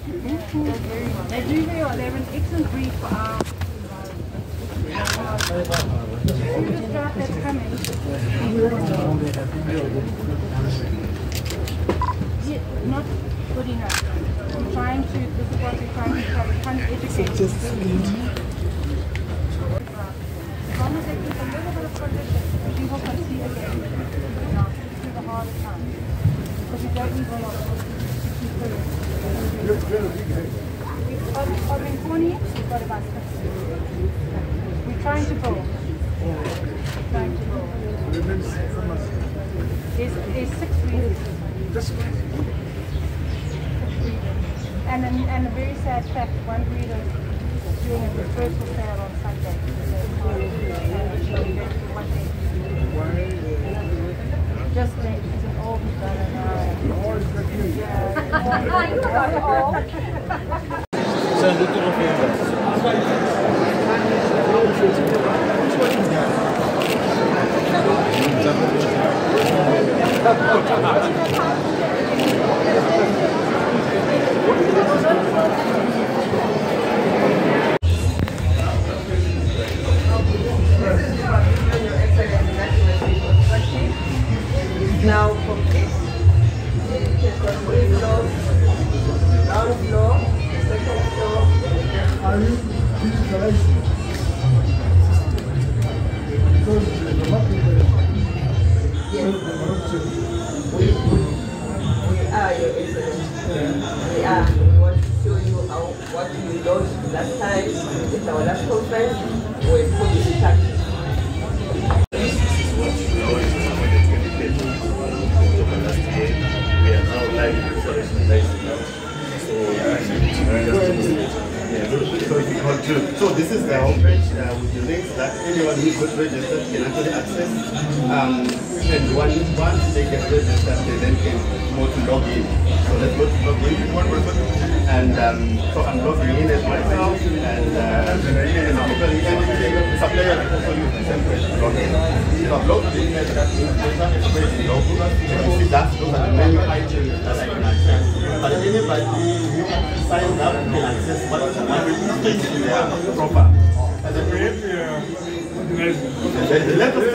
They do very well. They're an excellent breed for our food drought that's coming. Yeah, not good enough. I'm trying to, this is what we're trying to try. We're trying to educate. As long as they keep a little bit of condition, we will concede again. Now, through the hardest time. Because we don't need a lot of in Corny, we've got about 6. We're trying to build. There's 6 breeders. And a very sad fact, one breeder is doing a reversal sale on Sunday. Just late, he's an old brother now. Now complete. Just on the floor, ground floor, second floor. Are you digitalizing? Because the market We are, Your Excellency. We are. We want to show you what we launched last time at our last conference. We put this in practice. We are now live in so this is the homepage with the links that anyone who got registered can actually access. And once they get registered, they then can go to log in. So let's go to log in. And so I'm logging in as myself, and it's a player that also use the same page to log in. So I've logged in as that expression logo. You see that those are the menu items that I can access. But anybody who signs up can access what is in their profile. And the left of